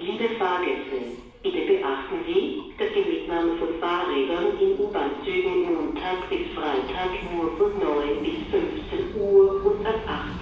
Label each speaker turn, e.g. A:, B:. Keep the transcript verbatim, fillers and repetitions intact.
A: Liebe Fahrgäste, bitte beachten Sie, dass die Mitnahme von Fahrrädern in U-Bahn-Zügen Montag bis Freitag nur von neun bis fünfzehn Uhr und ab achtzehn